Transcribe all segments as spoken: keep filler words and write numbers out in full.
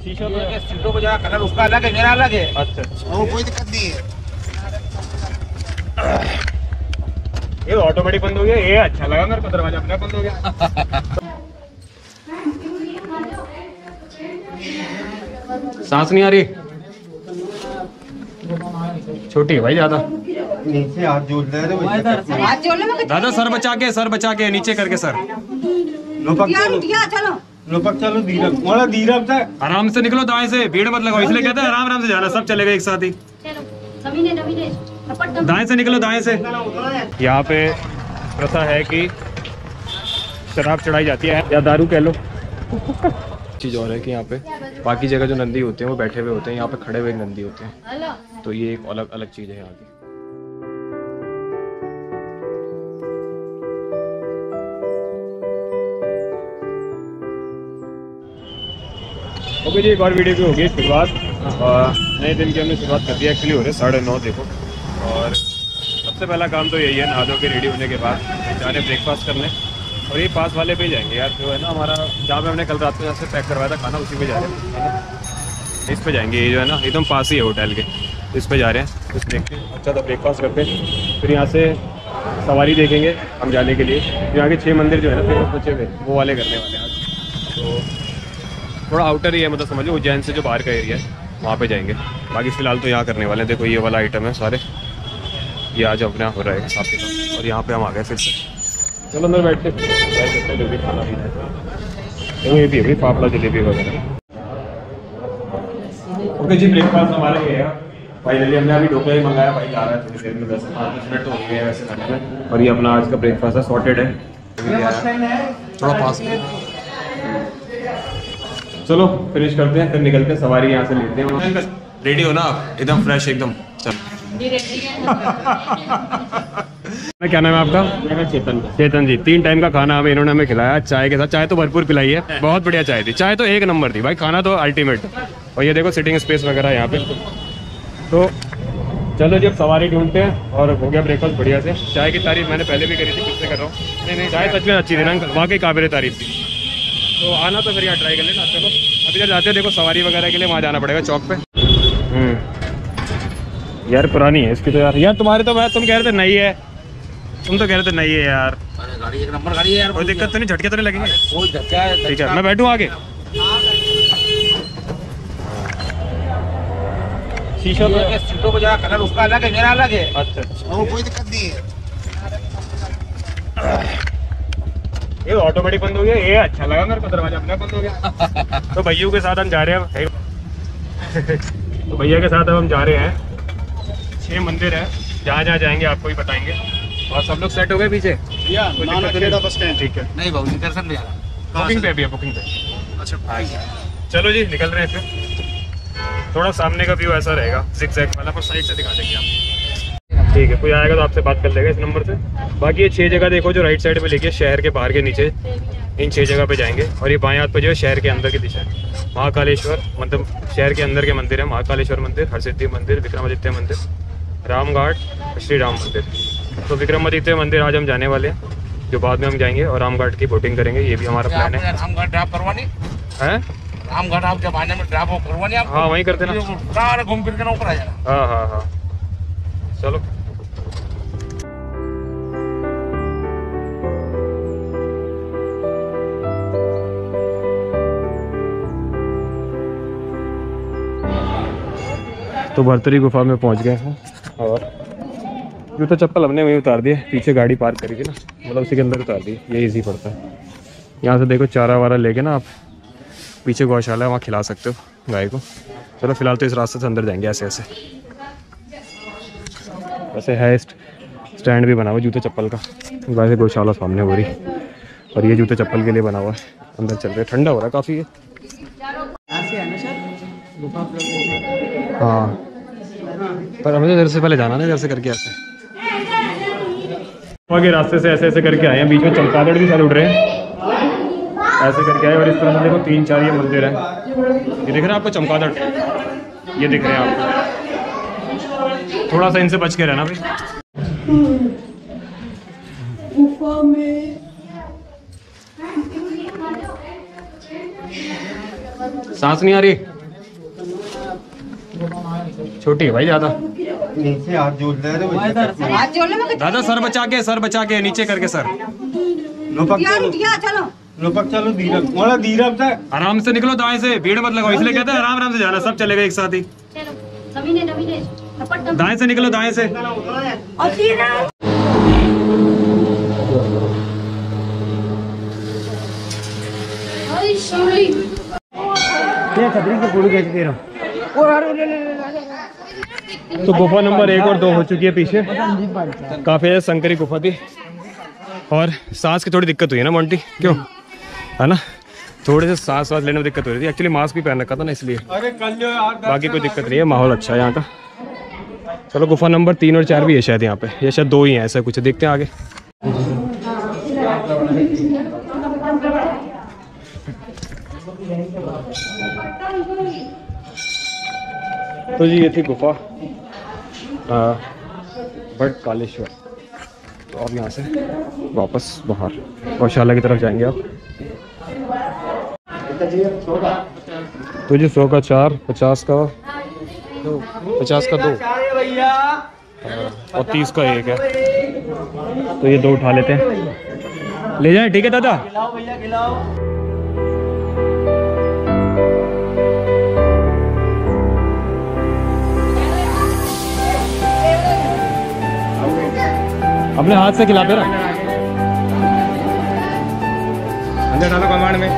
शीशा तो सीटों को जरा कलर उसका अलग है, मेरा अलग है। अच्छा अच्छा, वो कोई दिक्कत नहीं है। ये ऑटोमेटिक बंद हो गया, ये अच्छा लगा मेरे को, दरवाजा अपना बंद हो गया। सांस नहीं आ रही, छोटी है भाई ज्यादा। नीचे हाथ जोड़ रहे हैं दादा सर बचा के, सर बचा के नीचे करके सर। लोपक चलो धीरज, थोड़ा धीरज से आराम से निकलो, दाएं से भीड़ मत लगाओ, इसलिए कहते हैं आराम आराम से जाना, सब चलेगा एक साथ ही। दाएं से निकलो, दाएं से। यहाँ पे प्रथा है कि शराब चढ़ाई जाती है या दारू कह लो। चीज़ और है कि यहाँ पे बाकी जगह जो नंदी होते हैं वो बैठे हुए होते हैं, यहाँ पे खड़े हुए नंदी होते हैं, तो ये एक अलग अलग चीज़ है यहाँ की। ओके जी, एक और वीडियो की होगी शुरुआत, नए दिन की हमने शुरुआत कर दी है। एक्चुअली हो रहे साढ़े नौ देखो, और सबसे पहला काम तो यही है नहा धो के रेडी होने के बाद जाने ब्रेकफास्ट करने, और ये पास वाले पे ही जाएंगे यार, जो है ना हमारा जहाँ पे हमने कल रात में से पैक करवाया था खाना, उसी पे जा रहे हैं। इस पे जाएंगे, ये जो है ना एकदम पास ही है होटल के, इस पे जा रहे हैं। कुछ देखते हैं, अच्छा तो ब्रेकफास्ट करते हैं, फिर यहाँ से सवारी देखेंगे हम जाने के लिए। यहाँ के छः मंदिर जो है ना फेमस बचे हुए, वो वाले करने वाले हैं आज। तो थोड़ा आउटर ही है, मतलब समझ लो उज्जैन से जो बाहर का एरिया है वहाँ पे जाएंगे। बाकी फ़िलहाल तो यहाँ करने वाले हैं। देखो ये वाला आइटम है सारे, ये आज अपने यहाँ हो रहा है हिसाब किताब, और यहाँ पे हम आ गए फिर से। चलो अंदर बैठते हैं, जो भी खाना पीना है। ये भी है भाई फाफड़ा जलेबी वगैरह। ओके जी, ब्रेकफास्ट हमारा ये है। फाइनली हमने अभी ढोकला ही मंगाया, भाई आ रहा है थोड़ी देर में, वैसे पाँच दस मिनट तो हो गए हैं वैसे खाने में। और ये अपना आज का ब्रेकफास्ट है, सॉर्टेड है, थोड़ा फास्ट है। चलो फिनिश करते हैं, फिर निकलते हैं, सवारी यहाँ से लेते हैं। रेडी हो ना आप, एकदम फ्रेश एकदम। चलो क्या नाम है आपका? मेरा चेतन। चेतन जी, तीन टाइम का खाना हमें इन्होंने हमें खिलाया चाय के साथ। चाय तो भरपूर पिलाई है, बहुत बढ़िया चाय थी, चाय तो एक नंबर थी भाई, खाना तो अल्टीमेट। और ये देखो सिटिंग स्पेस वगैरह यहाँ पे। तो चलो जब सवारी ढूंढते हैं, और हो गया ब्रेकफास्ट बढ़िया से। चाय की तारीफ मैंने पहले भी करी थी, किससे कर रहा हूँ। नहीं नहीं, चाय सच में अच्छी थी ना अंकल, वाकई काबिल तारीफ थी। तो आना तो फिर यहाँ ट्राई कर लेना। चलो अभी जब जाते हैं, देखो सवारी वगैरह के लिए वहाँ जाना पड़ेगा चौक पे। यार पुरानी है इसकी तो यार। यार तुम्हारे तो मैं तुम कह रहे थे नई है, तुम तो कह रहे थे नहीं है यार। अरे गाड़ी एक नंबर गाड़ी है यार, कोई दिक्कत तो नहीं, झटके तो नहीं लगेंगे? कोई झटका है। ठीक है, मैं बैठूं आगे। शीशा तो सीटों को जरा कलर उसका अलग है, मेरा अलग है। अच्छा अच्छा, वो कोई दिक्कत नहीं है। ये ऑटोमेटिक बंद हो गया, ये अच्छा लगा मेरे को, दरवाजा अपना बंद हो गया। तो भैया के साथ हम जा रहे हैं। तो भैया के साथ अब हम जा रहे हैं, छह मंदिर है, जहाँ जहाँ जाएंगे आपको ही बताएंगे। और सब लोग सेट हो गए पीछे बस स्टैंड? ठीक है। नहीं बाबू जी, दर्शन में जा रहा है। बुकिंग पे भी है, बुकिंग पे। अच्छा चलो जी निकल रहे हैं फिर। थोड़ा सामने का व्यू ऐसा रहेगा जिग जैग वाला, पर साइड से दिखा देंगे आप। ठीक है, कोई आएगा तो आपसे बात कर लेगा इस नंबर से। बाकी ये छह जगह देखो जो राइट साइड में लिखी है, शहर के बाहर के नीचे, इन छह जगह पे जाएंगे। और ये बाएं हाथ पे जो है शहर के अंदर की दिशा है, महाकालेश्वर, मतलब शहर के अंदर के मंदिर है। महाकालेश्वर मंदिर, हरसिद्धि मंदिर, विक्रमादित्य मंदिर, रामघाट, श्री राम मंदिर। तो विक्रमादित्य मंदिर आज हम जाने वाले हैं, जो बाद में हम जाएंगे, और रामघाट की बोटिंग करेंगे, ये भी हमारा प्लान है। रामघाट ड्राप करवानी है? रामघाट आप जब आने में ड्राप करवानी आप? हाँ वहीं करते ना, सारा घूम फिर के ना ऊपर आ जाना। हाँ हाँ हाँ, चलो। तो भरतरी गुफा में पहुंच गए हैं, और जूता चप्पल हमने वहीं उतार दिए, पीछे गाड़ी पार्क करी थी ना, मतलब उसी के अंदर उतार दी। ये इजी पड़ता है। यहाँ से देखो चारा वारा लेके ना आप, पीछे गौशाला है, वहाँ खिला सकते हो गाय को। चलो फिलहाल तो इस रास्ते से अंदर जाएंगे ऐसे ऐसे। वैसे है स्टैंड भी बना हुआ जूते चप्पल का, वैसे गौशाला सामने हो रही, और ये जूते चप्पल के लिए बना हुआ है। अंदर चल रहे, ठंडा हो रहा है काफ़ी। हाँ पर हमें तो इधर से पहले जाना ना, इधर से करके ऐसे आगे रास्ते से ऐसे ऐसे करके आए हैं। बीच में चमगादड़ भी सारे उड़ रहे हैं, ऐसे करके आए। और इस तरह से देखो तीन चार ये मंदिर हैं। ये दिख रहा है आपको चमगादड़, ये दिख रहे हैं आपको। थोड़ा सा इनसे बच के रहना भाई। गुफा में सांस नहीं आ रही। छोटी है भाई ज्यादा। नीचे हाथ जोड़ रहे थे वो इधर। हाथ जोड़ लो मैं दादा सर बचा के, सर बचा के, नीचे करके सर। लोपक यार चलो, उठिया चलो। लोपक चलो धीरज, मोड़ा धीरज से। आराम से निकलो, दाएं से भीड़ मत लगाओ, इसलिए कहते हैं आराम आराम से जाना, सब चलेगा एक साथ ही। सभी ने नवी ने थप्पड़ दाएं से निकलो, दाएं से। और सीधा ओए शिवली ये छतरी से पूरी खींच दे रहा हूं। तो गुफा नंबर एक और दो हो चुकी है पीछे। काफी संकरी गुफा थी और सांस की थोड़ी दिक्कत हुई है ना मोंटी, क्यों है ना, थोड़े से सांस वास लेने में दिक्कत हो रही थी। एक्चुअली मास्क भी पहन रखा था ना इसलिए, अरे कल जो यार बाकी कोई दिक्कत नहीं है, माहौल अच्छा है यहाँ का। चलो गुफा नंबर तीन और चार भी है शायद यहाँ पे, ये शायद दो ही हैं, ऐसा कुछ देखते हैं आगे। तो जी ये थी गुफा बट कालेश्वर। तो अब यहाँ से वापस बाहर गौशाला की तरफ जाएंगे आप। तो जी सौ का चार, पचास का दो, पचास का दो और तीस का एक है, तो ये दो उठा लेते हैं, ले जाएं। ठीक है दादा। अपने हाथ से खिलाते ना, अंदर डालो कमांड में।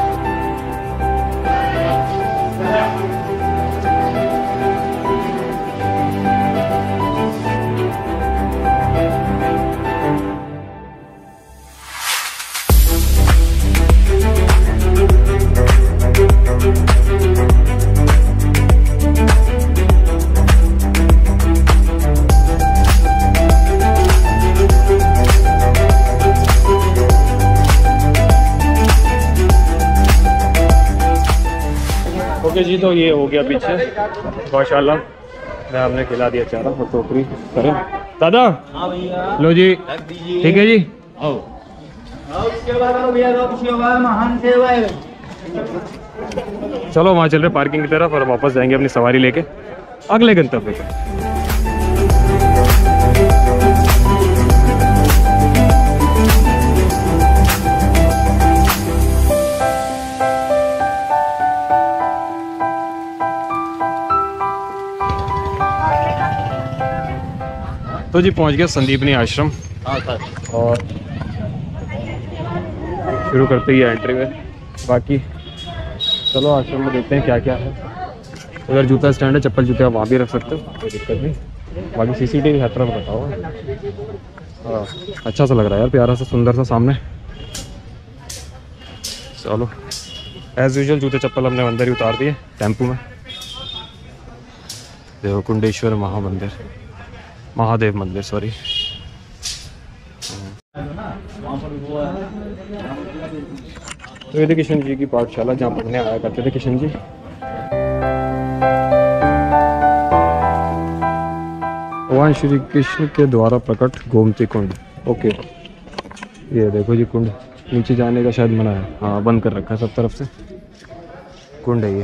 ओके जी, तो ये हो गया पीछे गौशाला में हमने खिला दिया चारा और टोकरी करें। दादा लो जी, ठीक है जी। चलो वहाँ चल रहे पार्किंग की तरफ और वापस जाएंगे अपनी सवारी लेके अगले गंतव्य पर। तो जी पहुंच गया संदीपनी आश्रम और शुरू करते ही एंट्री में। बाकी चलो आश्रम में देखते हैं क्या क्या है। अगर जूता स्टैंड है, चप्पल जूते आप वहाँ भी रख सकते हो, कोई दिक्कत नहीं। बाकी सीसीटीवी हर तरफ रखा हुआ है। हाँ अच्छा सा लग रहा है यार, प्यारा सा सुंदर सा सामने। चलो एज यूजुअल जूते चप्पल हमने अंदर ही उतार दिए टेम्पू में। देखो कुंडेश्वर महामंदिर, महादेव मंदिर सॉरी। तो ये थे किशन जी की पाठशाला जहाँ पढ़ने आया करते थे किशन जी। भगवान श्री कृष्ण के द्वारा प्रकट गोमती कुंड। ओके ये देखो जी कुंड, नीचे जाने का शायद मना है, हाँ बंद कर रखा है सब तरफ से। कुंड है ये।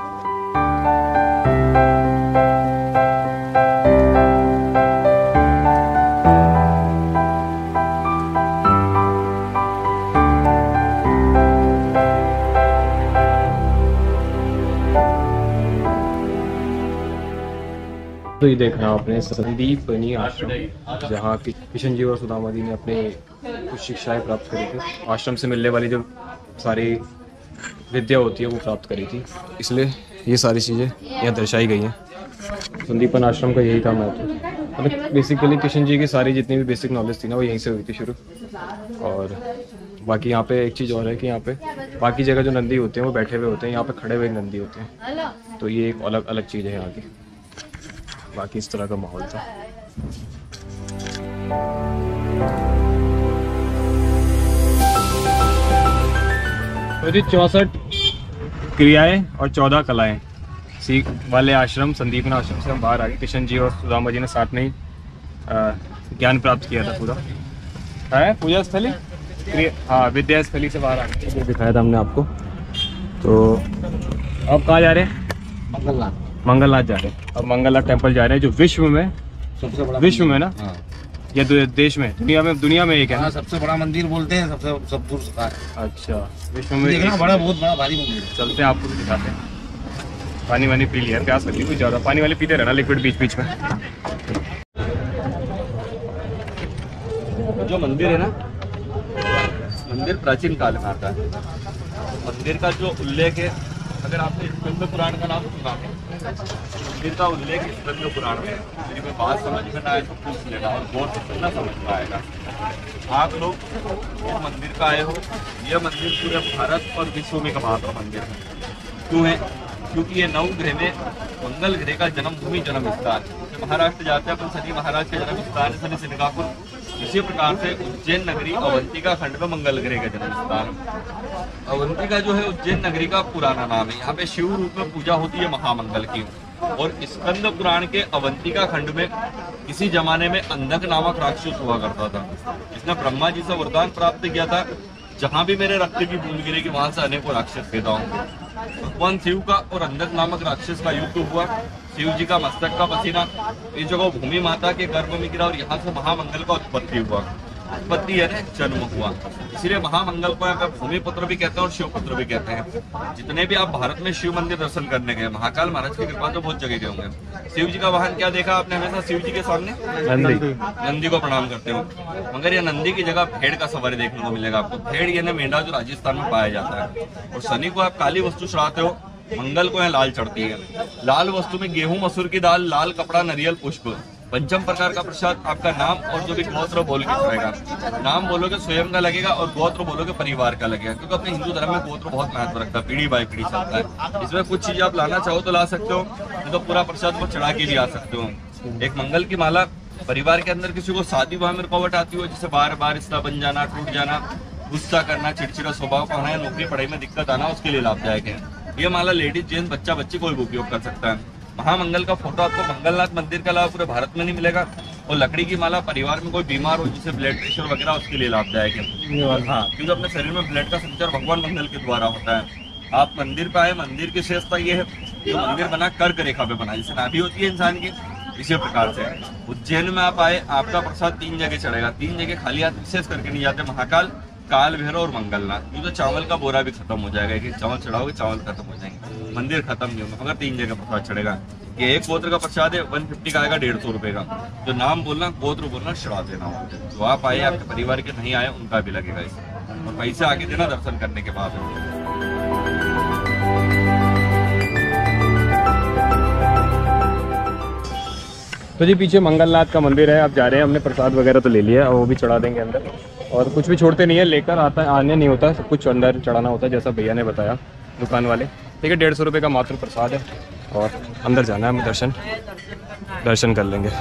तो ये देखना आपने संदीपनी आश्रम, जहाँ कि किशन जी और सुदामा जी ने अपने कुछ शिक्षाएं प्राप्त करी थी। आश्रम से मिलने वाली जो सारी विद्या होती है वो प्राप्त करी थी, इसलिए ये सारी चीज़ें यहाँ दर्शाई गई हैं। संदीपन आश्रम का यही था महत्व। मतलब बेसिकली किशन जी की सारी जितनी भी बेसिक नॉलेज थी ना वो यहीं से हुई थी शुरू। और बाकी यहाँ पे एक चीज़ और है कि यहाँ पे बाकी जगह जो नंदी होते हैं वो बैठे हुए होते हैं, यहाँ पे खड़े हुए नंदी होते हैं, तो ये एक अलग अलग चीज़ है यहाँ की। बाकी इस तरह का माहौल था। तो जी चौसठ क्रियाएं और चौदह कलाएं सीख वाले आश्रम संदीपना आश्रम से हम बाहर आ गए। किशन जी और सुदामा जी ने साथ में ही ज्ञान प्राप्त किया था पूरा। है पूजा स्थली, हाँ विद्या स्थली से बाहर आ गए, दिखाया था हमने आपको। तो अब कहाँ जा रहे हैं? मंगलनाथ जा रहे हैं। अब मंगलनाथ टेम्पल जा रहे हैं जो विश्व में सबसे बड़ा विश्व में ना हाँ। या देश में दुनिया में दुनिया में एक है हाँ, ना? सबसे बड़ा मंदिर बोलते हैं, सबसे सब दूर का है। अच्छा, विश्व में देखना एक- बड़ा बहुत बड़ा भारी मंदिर है। चलते हैं आपको भी दिखाते हैं। पानी वानी पी लिया, प्यास लगी कुछ ज़्यादा, पानी वाली पीते रहना लिक्विड बीच बीच में। जो मंदिर है ना, मंदिर प्राचीन काल में आता है। मंदिर का जो उल्लेख है, अगर आपने स्कंद पुराण का नाम सुना है, मंदिर का उल्लेख स्कंद पुराण में है। मेरी कोई बात समझ में ना आए तो पूछ लेना और गौर से सुनना समझ में आएगा। आप लोग इस मंदिर का आए हो, यह मंदिर पूरे भारत और विश्व में एकमात्र मंदिर है। क्यों है? क्योंकि ये नौ ग्रह में मंगल ग्रह का जन्मभूमि जन्म स्थान। महाराष्ट्र जाते हैं अपन शनि महाराज के जन्म स्थान शनि सिंगापुर, इसी प्रकार से उज्जैन नगरी अवंतिका खंड में मंगल ग्रह का जन्म स्थान। अवंतिका जो है उज्जैन नगरी का पुराना नाम है। यहाँ पे शिव रूप में पूजा होती है महामंगल की। और स्कंद पुराण के अवंतिका खंड में किसी जमाने में अंधक नामक राक्षस हुआ करता था, जिसने ब्रह्मा जी से वरदान प्राप्त किया था, जहाँ भी मेरे रक्त की बूंद गिरेगी वहां से अनेकों राक्षस पैदा होंगे। भगवान शिव का और अंधक नामक राक्षस का युद्ध हुआ। शिव जी का मस्तक का पसीना इस जगह भूमि माता के गर्भ में गिरा और यहाँ से महामंगल का उत्पत्ति हुआ। उत्पत्ति है जन्म हुआ, इसलिए महामंगल को यहाँ पे भूमि पुत्र भी कहते हैं और शिव पुत्र भी कहते हैं। जितने भी आप भारत में शिव मंदिर दर्शन करने गए, महाकाल महाराज की कृपा तो बहुत जगह गए होंगे। शिव जी का वाहन क्या देखा आपने? हमेशा शिव जी के सामने नंदी नंदी को प्रणाम करते हो, मगर ये नंदी की जगह भेड़ का सवारी देखने को मिलेगा आपको। भेड़ यानी मेंढा जो राजस्थान में पाया जाता है। और शनि को आप काली वस्तु चढ़ाते हो, मंगल को यहाँ लाल चढ़ती है। लाल वस्तु में गेहूं मसूर की दाल, लाल कपड़ा, नारियल, पुष्प। पंचम प्रकार का प्रसाद आपका नाम और जो भी गोत्र बोल के चढ़ेगा। नाम बोलोगे स्वयं का लगेगा और गोत्र बोलोगे परिवार का लगेगा, क्योंकि अपने हिंदू धर्म में गोत्र बहुत महत्व रखता है, पीढ़ी बाई पीढ़ी चलता है। इसमें कुछ चीजें आप लाना चाहो तो ला सकते हो, नहीं तो पूरा प्रसाद को चढ़ा के लिए आ सकते हो। एक मंगल की माला परिवार के अंदर किसी को शादी विवाह में रुकावट आती हो, जैसे बार बार रिश्ता बन जाना, टूट जाना, गुस्सा करना, चिड़चिड़ा स्वभाव का होना या नौकरी पढ़ाई में दिक्कत आना, उसके लिए लाभदायक है। ये माला लेडीज जेंट्स बच्चा बच्ची कोई भी उपयोग कर सकता है। महामंगल का फोटो आपको मंगलनाथ मंदिर के अलावा पूरे भारत में नहीं मिलेगा। और लकड़ी की माला परिवार में कोई बीमार हो, जैसे ब्लड प्रेशर वगैरह, उसके लिए लाभदायक है। और हाँ, क्योंकि अपने शरीर में ब्लड का संचार भगवान मंगल के द्वारा होता है। आप मंदिर पे आए, मंदिर की विशेषता ये है, जो मंदिर बना कर्क रेखा पे बना, जैसे नाभि होती है इंसान की, इसी प्रकार से उज्जैन में आप आए, आपका प्रसाद तीन जगह चढ़ेगा। तीन जगह खाली हाथ विशेष करके नहीं जाते, महाकाल, काल भैरव और मंगलनाथ। ये तो चावल का बोरा भी खत्म हो जाएगा, कि चावल चढ़ाओगे चावल खत्म हो जाएंगे, मंदिर खत्म नहीं होगा, मगर तीन जगह प्रसाद चढ़ेगा। ये एक गोत्र का प्रसाद है, वन फिफ्टी का आएगा, डेढ़ सौ रुपए का। जो नाम बोलना, गोत्र बोलना, चढ़ा देना। जो आप आए, आपके परिवार के नहीं आए, उनका भी लगेगा इसमें, और पैसे आगे देना दर्शन करने के बाद। तो जी पीछे मंगलनाथ का मंदिर है, आप जा रहे हैं, हमने प्रसाद वगैरह तो ले लिया, और वो भी चढ़ा देंगे अंदर। और कुछ भी छोड़ते नहीं है, लेकर आता है, आने नहीं होता, सब कुछ अंदर चढ़ाना होता है, जैसा भैया ने बताया दुकान वाले। ठीक है, डेढ़ सौ रुपये का मात्र प्रसाद है, और अंदर जाना है, हम दर्शन दर्शन कर लेंगे।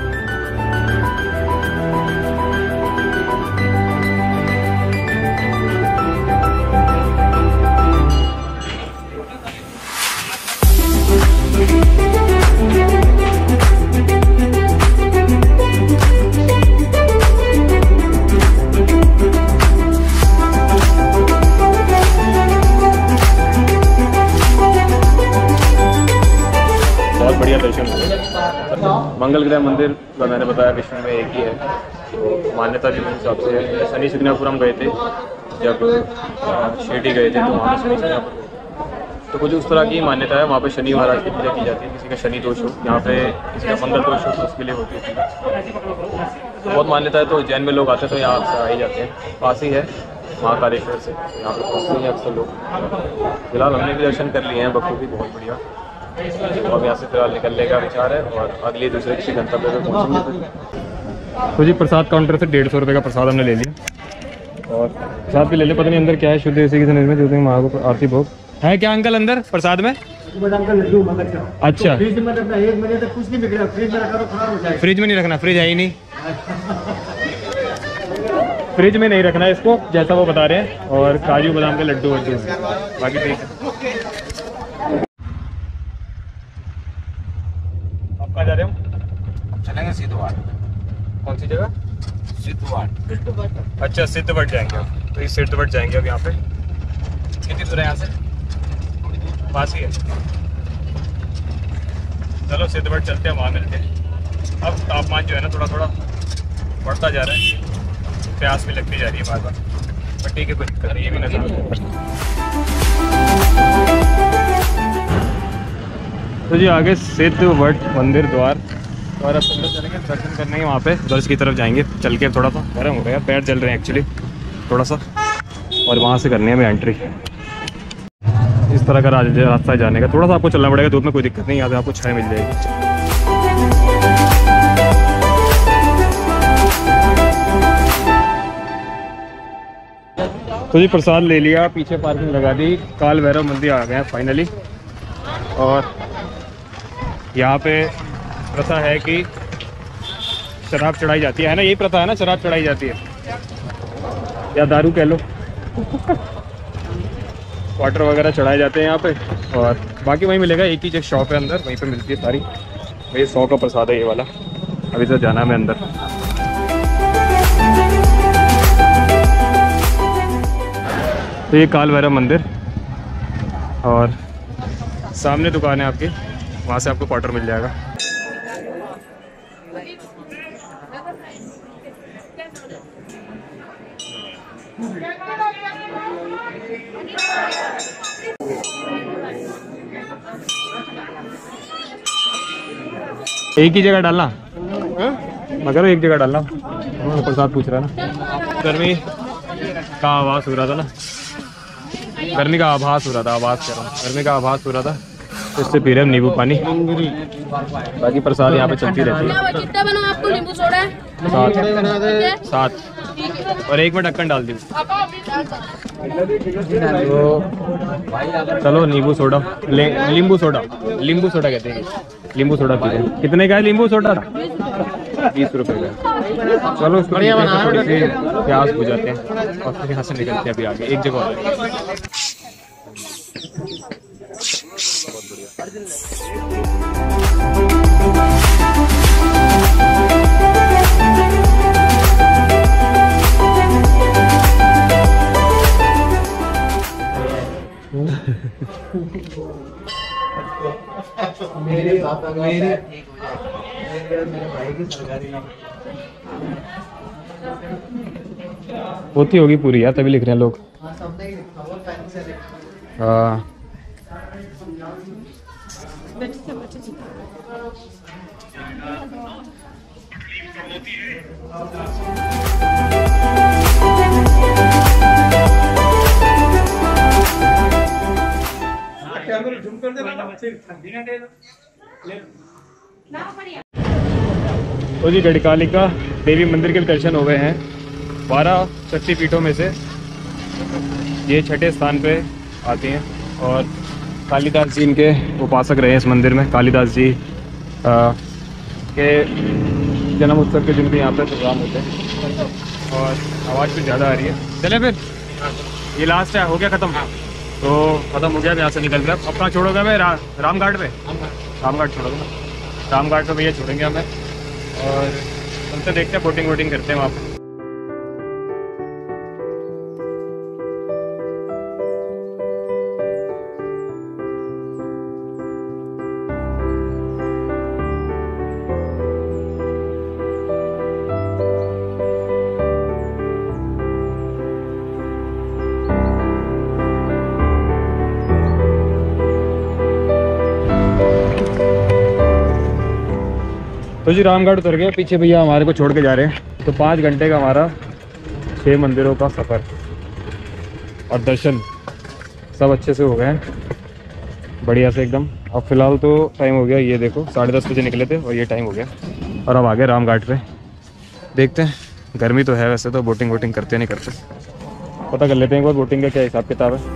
बहुत बढ़िया दर्शन हुए। मंगल ग्रह मंदिर का मैंने बताया विश्व में एक ही है, तो मान्यता भी मेरे हिसाब से है। शनि सिंगापुर हम गए थे, जब शिरडी गए थे तो वहाँ पे शनि सिंगापुर, तो कुछ उस तरह की मान्यता है। वहाँ पे शनि महाराज की पूजा की जाती है, किसी का शनि दोष हो, यहाँ पे किसी का मंगल दोष हो तो उसके लिए होती है, तो बहुत मान्यता है। तो उज्जैन में लोग आते हैं तो यहाँ से आ ही जाते हैं, पास ही है महाकालेश्वर से, यहाँ पे पहुँचते हैं अक्सर लोग। फिलहाल हमने भी दर्शन कर लिए हैं बखूबी, बहुत बढ़िया। तो अब यहाँ से फिलहाल निकलने का विचार है, और अगले दूसरे किसी गंतव्य पे पहुँचेंगे। तो जी प्रसाद काउंटर से डेढ़ सौ रुपये का प्रसाद हमने ले लिया, और प्रसाद भी ले लिया। पता नहीं अंदर क्या है, शुद्ध देसी घी से निर्मित ज्योति महागो आरती भोग है क्या अंकल अंदर प्रसाद में? अच्छा, फ्रिज में रखना, एक महीने तक कुछ नहीं बिगड़ा, फ्रिज में रखा तो खराब हो जाएगा। फ्रिज में नहीं रखना, फ्रिज है ही नहीं, फ्रिज में नहीं रखना है इसको, जैसा वो बता रहे हैं। और काजू बादाम के लड्डू वड्डू बाकी ठीक है। आप कहाँ जा रहे हो? चलेंगे सिद्धवाड़। कौन सी जगह? सिद्धवाड़। अच्छा, सिद्धवट जाएंगे आप, तो इस सिद्धवट जाएंगे अब। यहाँ पे कितनी दूर है यहाँ से? पास ही है। चलो सिद्धवट चलते हैं, वहाँ मिलते हैं। अब तापमान जो है ना थोड़ा थोड़ा बढ़ता जा रहा है, प्यास भी लगती जा रही है बार बार, पर ठीक है कोई दिक्कत नहीं, ये भी नजर। तो जी आगे सिद्धवट मंदिर द्वार, और अब अंदर चलेंगे दर्शन करने के, वहाँ पे गर्ल्स की तरफ जाएंगे चल के। थोड़ा सा गर्म हो गया, पैर जल रहे हैं एक्चुअली थोड़ा सा, और वहाँ से करनी है हमें एंट्री। इस तरह का रास्ता जाने का, थोड़ा सा आपको चलना पड़ेगा धूप में, कोई दिक्कत नहीं, यहाँ पे आपको छाया मिल जाएगी। तो जी प्रसाद ले लिया, पीछे पार्किंग लगा दी, काल भैरव मंदिर आ गए हैं फाइनली। और यहाँ पे प्रथा है कि शराब चढ़ाई जाती है ना, यही प्रथा है ना, शराब चढ़ाई जाती है या दारू कह लो। वाटर वगैरह चढ़ाए जाते हैं यहाँ पे, और बाकी वहीं मिलेगा, एक ही एक शॉप है अंदर, वहीं पे मिलती है सारी। ये सौ का प्रसाद है ये वाला। अभी तो जाना है अंदर। तो ये काल भैरव मंदिर, और सामने दुकान है आपकी, वहाँ से आपको क्वार्टर मिल जाएगा। एक ही जगह डालना मगर एक जगह डालना। प्रसाद पूछ रहा ना, गर्मी का आवाज हो रहा था ना, गर्मी का आभास हो रहा था, आवाज कर रहा हूँ, गर्मी का आभास हो रहा था, तो इससे पी रहे हम नींबू पानी। बाकी प्रसाद यहाँ पे चलती रहती है। कितना बना आपको नींबू सोडा? सात सात और एक में ढक्कन डाल दी। तो चलो नींबू सोडा, नींबू सोडा, नींबू सोडा कहते हैं, नींबू सोडा पीते हैं। कितने का है नींबू सोडा? बीस रुपए का। चलो उसको थोड़ी सी प्यास बुझाते हैं और फिर यहाँ से निकलते हैं अभी आगे एक जगह और। मेरे पापा मेरे मेरे भाई की सरकारी होती होगी पूरी यार, तभी लिख रहे हैं लोग। हाँ तो जी गढ़कालिका देवी मंदिर के दर्शन हो गए हैं। बारह शक्तिपीठों में से ये छठे स्थान पे आती हैं, और कालिदास जी इनके उपासक रहे हैं इस मंदिर में। कालिदास जी आ, के जन्म उत्सव के दिन भी यहाँ पे प्रोग्राम होते हैं। और आवाज़ कुछ ज़्यादा आ रही है, चले फिर ये लास्ट है, हो गया ख़त्म। तो ख़त्म हो गया, यहाँ से निकल गया। अपना छोड़ोगे भाई रा, रामघाट पे, रामघाट छोड़ोगे, रामघाट पे भैया छोड़ेंगे हमें, और हमसे देखते हैं बोटिंग वोटिंग करते हैं वहाँ पे। तो जी रामगढ़ उतर गए, पीछे भैया हमारे को छोड़ के जा रहे हैं। तो पाँच घंटे का हमारा छः मंदिरों का सफ़र और दर्शन सब अच्छे से हो गए हैं, बढ़िया से एकदम। अब फ़िलहाल तो टाइम हो गया, ये देखो साढ़े दस बजे निकले थे और ये टाइम हो गया, और अब आ गए रामघाट पे। देखते हैं, गर्मी तो है वैसे, तो बोटिंग वोटिंग करते नहीं करते, पता कर लेते हैं एक बार बोटिंग का क्या हिसाब किताब है।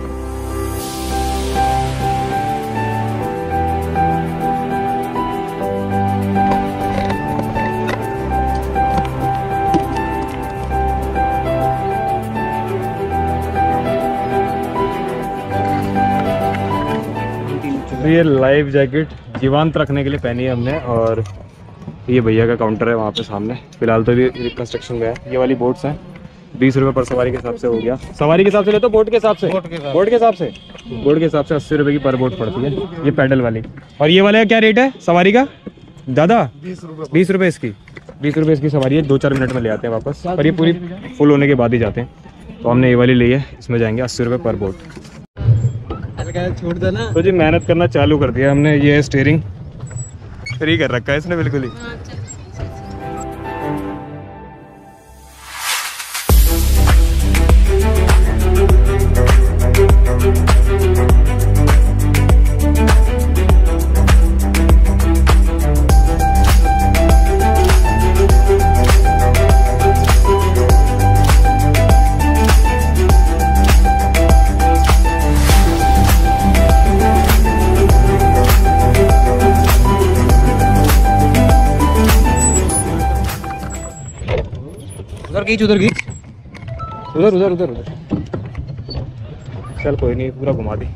तो ये लाइफ जैकेट जीवांत रखने के लिए पहनी है हमने, और ये भैया का काउंटर है वहाँ पे सामने। फिलहाल तो ये कंस्ट्रक्शन में है। ये वाली बोट्स हैं, बीस रुपये पर सवारी के हिसाब से हो गया। सवारी के हिसाब से ले तो बोट के हिसाब से, बोट के हिसाब से बोट के हिसाब से अस्सी रुपये की पर बोट पड़ती है ये पैडल वाली। और ये वाले का क्या रेट है सवारी का दादा? बीस रुपये बीस रुपये इसकी बीस रुपये इसकी सवारी है। दो चार मिनट में ले आते हैं वापस, और ये पूरी फुल होने के बाद ही जाते हैं। तो हमने ये वाली ली है, इसमें जाएंगे अस्सी रुपये पर बोट। छोड़ देना। तो जी मेहनत करना चालू कर दिया हमने। ये स्टीयरिंग फ्री कर रखा है इसने बिल्कुल ही। उधर खींच उधर खींच उधर उधर उधर उधर चल कोई नहीं, पूरा घुमा दी।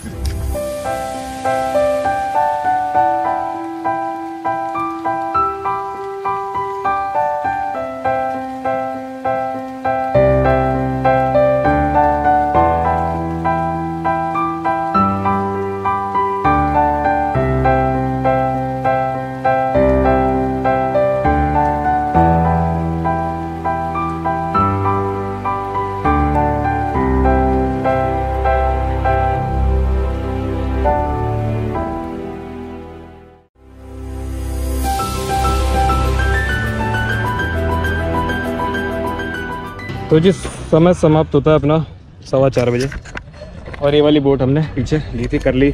तो जिस समय समाप्त होता है अपना सवा चार बजे, और ये वाली बोट हमने पीछे ली थी, कर ली।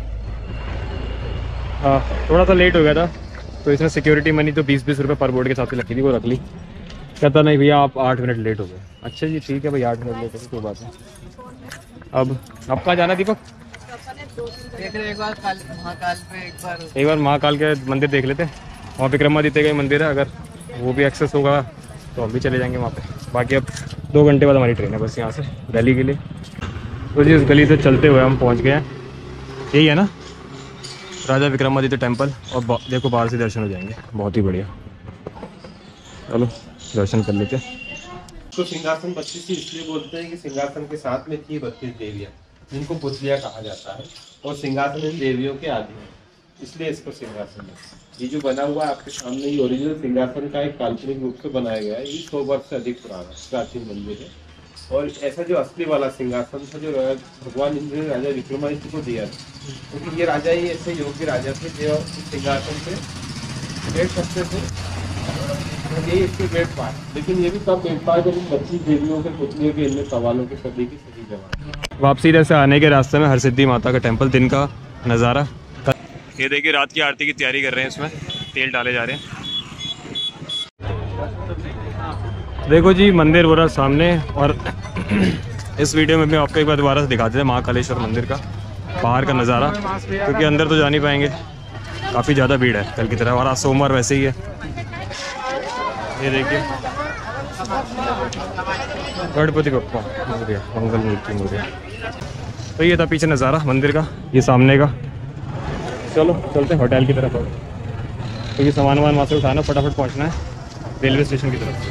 हाँ थोड़ा सा लेट हो गया था, तो इसमें सिक्योरिटी मनी तो बीस बीस रुपये पर बोट के हिसाब से लगी थी, वो रख ली। कहता नहीं भैया आप आठ मिनट लेट हो गए। अच्छा जी ठीक है भाई, आठ मिनट लेट हो गए कोई बात नहीं। अब अब कहाँ जाना दीपक? देख रहे एक बार महाकाल पे, एक बार एक बार महाकाल के मंदिर देख लेते हैं। वहाँ विक्रमादित्य का मंदिर है, अगर वो भी एक्सेस होगा तो हम भी चले जाएंगे वहाँ पे। बाकी अब दो घंटे बाद हमारी ट्रेन है बस यहाँ से दिल्ली के लिए। तो जी इस गली से चलते हुए हम पहुँच गए हैं, यही है ना राजा विक्रमादित्य टेम्पल। और देखो बाहर से दर्शन हो जाएंगे, बहुत ही बढ़िया। चलो दर्शन कर लेते हैं। तो सिंहासन बत्तीस इसलिए बोलते हैं कि सिंहासन के साथ में थी बत्तीस देवियाँ, जिनको पुतलिया कहा जाता है, और सिंहासन इन देवियों के आदि हैं, इसलिए इसको सिंहासन है। ये जो बना हुआ है आपके सामने, ये ओरिजिनल सिंहासन का एक काल्पनिक रूप से बनाया गया है। ये सौ वर्ष से अधिक पुराना प्राचीन मंदिर है। और ऐसा जो असली वाला सिंहासन था जो भगवान इंद्र ने राजा विक्रमादित्य को दिया था, क्योंकि तो ये राजा ही ऐसे योग्य राजा थे जो सिंहासन पे बैठ सकते थे, ये इसके बैठ पाए। लेकिन ये भी तब बैठ पाए जब बत्तीस देवियों के पुतलियों के इनमें सवालों के सभी की सही जवाब। वापसी इधर से आने के रास्ते में हरसिद्धि माता का टेम्पल, दिन का नज़ारा। ये देखिए रात की आरती की तैयारी कर रहे हैं, इसमें तेल डाले जा रहे हैं। देखो जी मंदिर हो रहा सामने। और इस वीडियो में भी आपको एक बार दोबारा से दिखाते हैं महाकालेश्वर मंदिर का बाहर का नज़ारा, क्योंकि अंदर तो जा नहीं पाएंगे, काफ़ी ज़्यादा भीड़ है कल की तरह। और आज सोमवार वैसे ही है। ये देखिए गणपति बप्पा मोरया, मंगल मूर्ति मोरया। तो ये था पीछे नज़ारा मंदिर का, ये सामने का। चलो चलते हैं होटल की तरफ, क्योंकि तो सामान वामान वहाँ से उठाना, फटाफट पहुँचना है रेलवे स्टेशन की तरफ।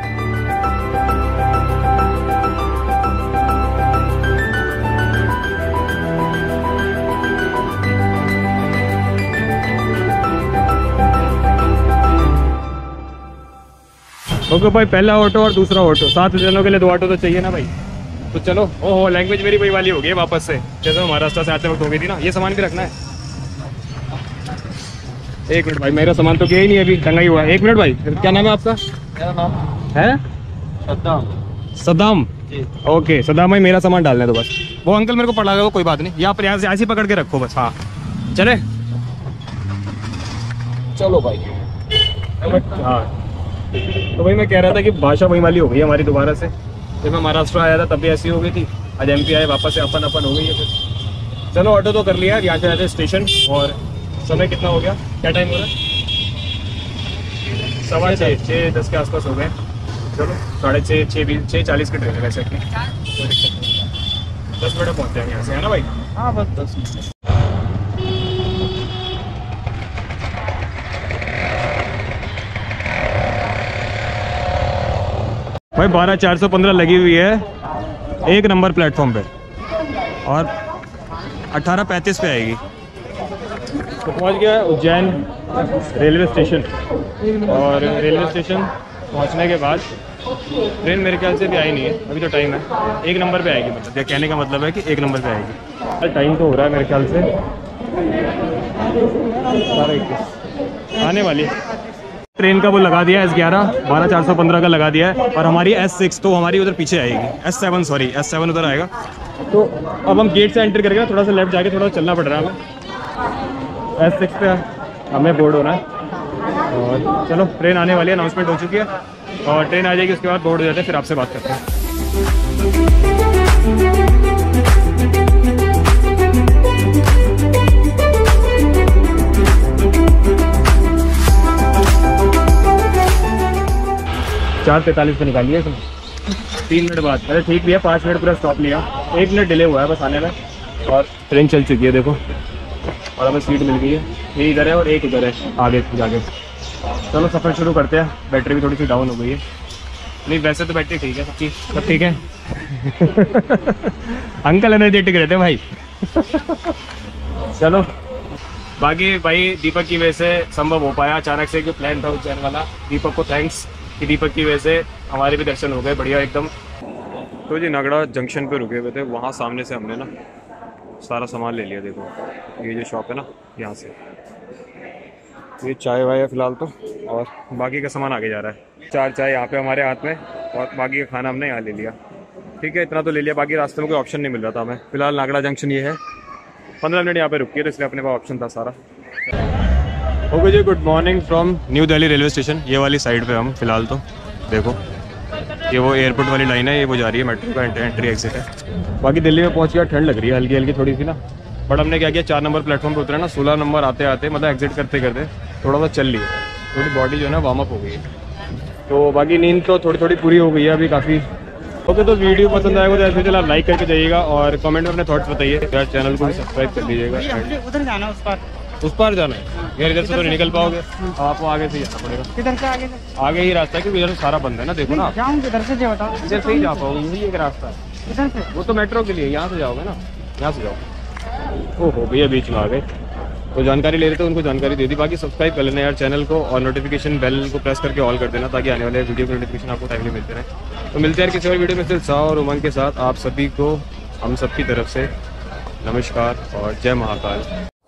ओके भाई, पहला ऑटो और दूसरा ऑटो, सात जनों के लिए दो ऑटो तो चाहिए ना भाई। तो चलो। ओहो लैंग्वेज मेरी वही वाली हो गई वापस से, जैसे महाराष्ट्र से आते वक्त हो गई थी ना। ये सामान भी रखना है। एक मिनट भाई, मेरा सामान तो क्या ही नहीं अभी, टंगा ही हुआ है। एक मिनट भाई, क्या नाम है आपका? मेरा नाम है सद्दाम। सद्दाम जी। ओके सद्दाम भाई, मेरा सामान डालने दो बस। वो अंकल मेरे को पढ़ा गया, वो कोई बात नहीं, यहाँ पर यहाँ से ऐसे पकड़ के रखो बस। हाँ चले चलो भाई। हाँ तो भाई मैं कह रहा था कि भाषा वही वाली हो गई हमारी दोबारा से। जब मैं महाराष्ट्र आया था तब भी ऐसी हो गई थी, आज एमपी आए वापस से अपन अपन हो गई है फिर। चलो ऑटो तो कर लिया, यहाँ से आते स्टेशन। और समय कितना हो गया, क्या टाइम हो रहा है? सवा छः छः दस के आसपास हो गए। चलो साढ़े छः छः बीस छः चालीस की ट्रेन है वैसे अपनी, दस मिनट पहुँच जाएंगे यहाँ से, है ना भाई? हाँ बस दस मिनट। भाई बारह चार सौ पंद्रह लगी हुई है एक नंबर प्लेटफॉर्म पे और अट्ठारह पैंतीस पे आएगी। तो पहुंच गया उज्जैन रेलवे स्टेशन और रेलवे स्टेशन पहुंचने के बाद ट्रेन मेरे ख्याल से भी आई नहीं है, अभी तो टाइम है, एक नंबर पे आएगी। मतलब कहने का मतलब है कि एक नंबर पे आएगी। टाइम तो हो रहा है मेरे ख्याल से बारह इक्कीस आने वाली है। ट्रेन का वो लगा दिया एस ग्यारह बारह चार सौ पंद्रह का लगा दिया है और हमारी एस सिक्स तो हमारी उधर पीछे आएगी, S seven sorry S seven उधर आएगा। तो अब हम गेट से एंटर करके थोड़ा सा लेफ्ट जाके थोड़ा चलना पड़ रहा है हमें। एस सिक्स पे हमें बोर्ड होना है और चलो ट्रेन आने वाली है, अनाउंसमेंट हो चुकी है और ट्रेन आ जाएगी उसके बाद बोर्ड हो जाते हैं, फिर आपसे बात करते हैं। चार तैंतालीस पे निकाली है तीन मिनट बाद। अरे ठीक भी है, पाँच मिनट पूरा स्टॉप लिया, एक मिनट डिले हुआ है बस आने में और ट्रेन चल चुकी है देखो। और हमें सीट मिल गई है, ये इधर है और एक उधर है आगे जाके। चलो सफ़र शुरू करते हैं। बैटरी भी थोड़ी सी डाउन हो गई है, नहीं वैसे तो बैटरी ठीक है सबकी, सब ठीक है। अंकल एनर्जेटिक रहते हैं भाई। चलो बाकी भाई दीपक की वजह से संभव हो पाया, अचानक से जो प्लान था उज्जैन वाला। दीपक को थैंक्स कि दीपक की वजह से हमारे भी दर्शन हो गए बढ़िया एकदम। तो जी नागड़ा जंक्शन पे रुके हुए थे, वहाँ सामने से हमने ना सारा सामान ले लिया। देखो ये जो शॉप है ना, यहाँ से ये चाय वाय है फिलहाल तो, और बाकी का सामान आगे जा रहा है। चार चाय यहाँ पे हमारे हाथ में और बाकी का खाना हमने यहाँ ले लिया। ठीक है इतना तो ले लिया, बाकी रास्ते में कोई ऑप्शन नहीं मिल रहा था हमें। फिलहाल नागड़ा जंक्शन ये है, पंद्रह मिनट यहाँ पे रुकी है तो इसलिए अपने पास ऑप्शन था सारा। ओके जी, good morning from New Delhi railway station. ये वाली साइड पे हम फिलहाल तो देखो ये वो एयरपोर्ट वाली लाइन है, ये वो जा रही है मेट्रो का एंट्री एग्जिट है। बाकी दिल्ली में पहुंच गया, ठंड लग रही है हल्की हल्की थोड़ी सी ना, बट हमने क्या किया चार नंबर प्लेटफॉर्म पे उतरा ना, सोलह नंबर आते आते मतलब एग्जिट करते करते थोड़ा सा चल लिया, थोड़ी बॉडी जो है ना वार्म अप हो गई है। तो बाकी नींद तो थोड़ी थोड़ी पूरी हो गई है अभी काफ़ी। ओके तो वीडियो पसंद आएगा तो ऐसे चलो आप लाइक करके जाइएगा और कमेंट में अपने थॉट्स बताइए यार, चैनल को भी सब्सक्राइब कर लीजिएगा। उधर जाना उस पर उस पार जाना है यार, इधर से तो नहीं निकल पाओगे, अब आपको आगे से ही जाना पड़ेगा। किधर से आगे आगे ही रास्ता है क्योंकि इधर सारा बंद है ना, देखो ना जाऊँ किधर से जो बताओ, इधर से ही जा पाओगे, यही एक रास्ता है इधर से। वो तो मेट्रो के लिए, यहाँ से जाओगे ना, यहाँ से जाओ। ओहो भैया बीच में आ गए, तो जानकारी ले रहे थे उनको जानकारी दे दी। बाकी सब्सक्राइब कर लेना यार चैनल को और नोटिफिकेशन बेल को प्रेस करके ऑल कर देना ताकि आने वाले वीडियो की नोटिफिकेशन आपको टाइमली मिलते रहे। तो मिलते हैं यार किसी और वीडियो में सिर्फ उत्साह और उमंग के साथ। आप सभी को हम सबकी तरफ से नमस्कार और जय महाकाल।